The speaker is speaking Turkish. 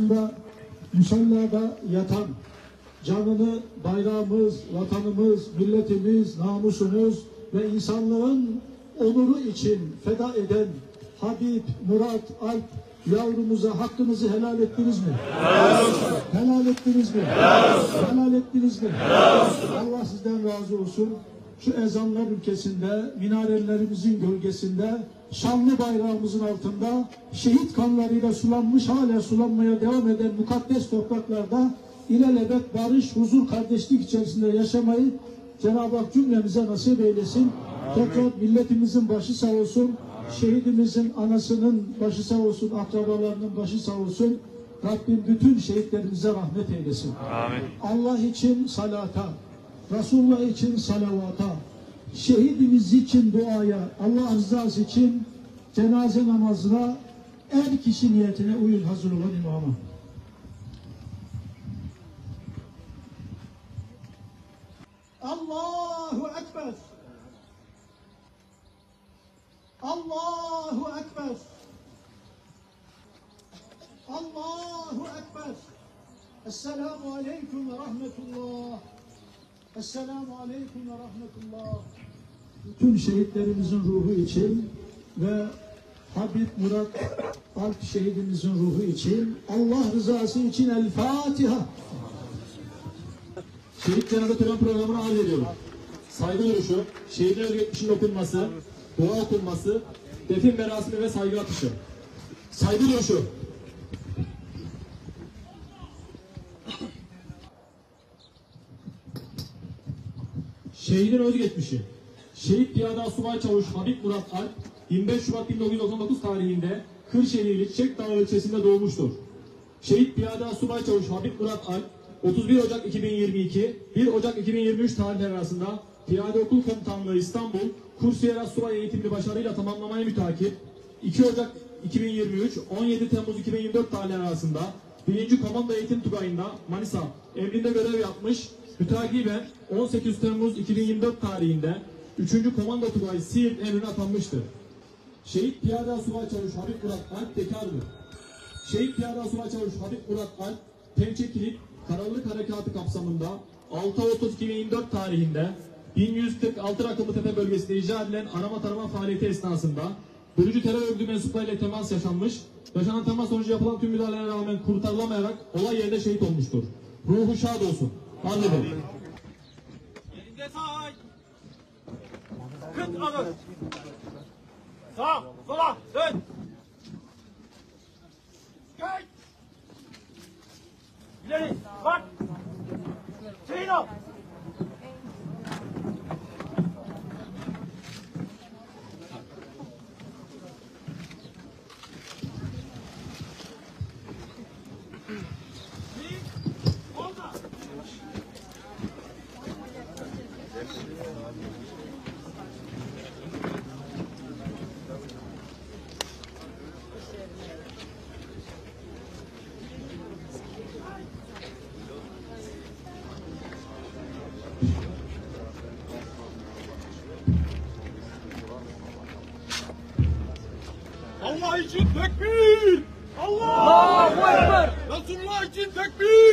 Musallada yatan, canını bayrağımız, vatanımız, milletimiz, namusumuz ve insanlığın onuru için feda eden Habib Murat Alp yavrumuza hakkınızı helal ettiniz mi? Helal olsun. Helal ettiniz mi? Helal olsun. Helal ettiniz mi? Helal olsun. Allah sizden razı olsun. Şu ezanlar ülkesinde, minarelerimizin gölgesinde, şanlı bayrağımızın altında, şehit kanlarıyla sulanmış, hala sulanmaya devam eden mukaddes topraklarda ilelebet barış, huzur, kardeşlik içerisinde yaşamayı Cenab-ı Hak cümlemize nasip eylesin. Tekrar milletimizin başı sağ olsun, şehidimizin anasının başı sağ olsun, akrabalarının başı sağ olsun. Rabbim bütün şehitlerimize rahmet eylesin. Amin. Allah için salata, Resulullah için salavata, şehidimiz için duaya, Allah rızası için cenaze namazına kişi niyetine uyun, hazır olan imama. Allahu Ekber. Allahu Ekber. Allahu Ekber. Esselamu Aleyküm ve Rahmetullah. Esselamu Aleyküm ve Rahmetullah. Bütün şehitlerimizin ruhu için ve Habib Murat Alp şehidimizin ruhu için, Allah rızası için El Fatiha. Şehit cenaze tören programını arz ediyorum. Saygı duruşu, şehitler geçmişin okunması, dua okunması, defin merasimi ve saygı atışı. Saygı duruşu. Şehidin özgeçmişi. Şehit Piyade Asubay Çavuş Habib Murat Alp, 25 Şubat 1999 tarihinde Kırşehirli Çiçek Dağı ilçesinde doğmuştur. Şehit Piyade Asubay Çavuş Habib Murat Alp, 31 Ocak 2022, 1 Ocak 2023 tarihleri arasında Piyade Okul Komutanlığı İstanbul, Kursiyer Asubay eğitimli başarıyla tamamlamaya mütakip, 2 Ocak 2023, 17 Temmuz 2024 tarihleri arasında 1. Komando Eğitim Tugayı'nda Manisa emrinde görev yapmış, mütakiben 18 Temmuz 2024 tarihinde 3. Komando Tugayı Siirt emrine atanmıştır. Şehit Piyade Asubay Çavuş Habib Murat Alp bekardır. Şehit Piyade Asubay Çavuş Habib Murat Alp, Pençekilik Kararlılık Harekatı kapsamında 6 Ağustos 2024 tarihinde 1146 rakımlı tepe bölgesinde icra edilen arama tarama faaliyeti esnasında bölücü terör örgütü mensuplarıyla temas yaşanmış, yaşanan temas sonucu yapılan tüm müdahalelere rağmen kurtarılamayarak olay yerinde şehit olmuştur. Ruhu şad olsun. Arz ederim. Elinde say. Kıt alır. Sağ, sola, dön. Gel. İleri, bak. Şeyin al. Allah için tekbir! Allahu Ekber! Resulullah için tekbir!